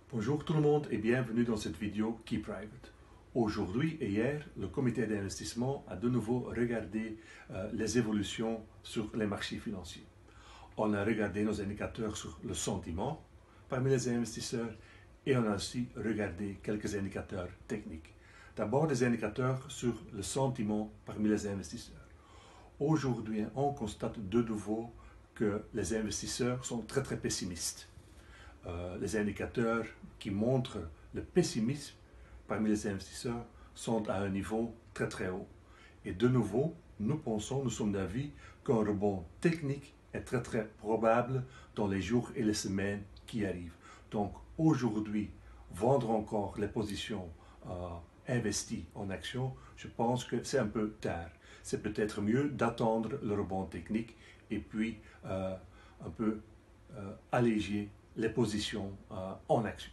Bonjour tout le monde et bienvenue dans cette vidéo Key Private. Aujourd'hui et hier, le comité d'investissement a de nouveau regardé les évolutions sur les marchés financiers. On a regardé nos indicateurs sur le sentiment parmi les investisseurs et on a aussi regardé quelques indicateurs techniques. D'abord des indicateurs sur le sentiment parmi les investisseurs. Aujourd'hui, on constate de nouveau que les investisseurs sont très pessimistes. Les indicateurs qui montrent le pessimisme parmi les investisseurs sont à un niveau très haut. Et de nouveau, nous sommes d'avis qu'un rebond technique est très probable dans les jours et les semaines qui arrivent. Donc aujourd'hui, vendre encore les positions investies en actions, je pense que c'est un peu tard. C'est peut-être mieux d'attendre le rebond technique et puis un peu alléger les positions en action.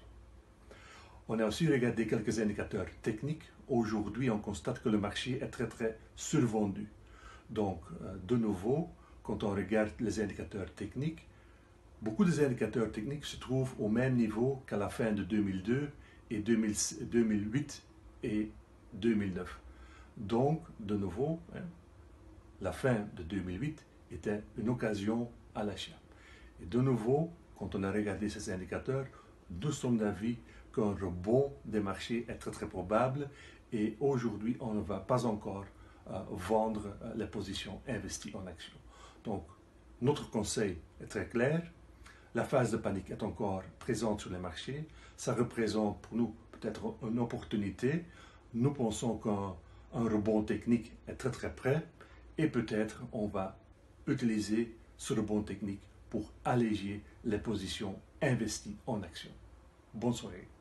On a aussi regardé quelques indicateurs techniques. Aujourd'hui, on constate que le marché est très survendu. Donc, de nouveau, quand on regarde les indicateurs techniques, beaucoup des indicateurs techniques se trouvent au même niveau qu'à la fin de 2002 et 2008 et 2009. Donc, de nouveau, la fin de 2008 était une occasion à l'achat. Et de nouveau, quand on a regardé ces indicateurs, nous sommes d'avis qu'un rebond des marchés est très probable et aujourd'hui, on ne va pas encore vendre les positions investies en actions. Donc, notre conseil est très clair. La phase de panique est encore présente sur les marchés. Ça représente pour nous peut-être une opportunité. Nous pensons qu'un rebond technique est très près et peut-être on va utiliser ce rebond technique pour alléger les positions investies en actions. Bonne soirée.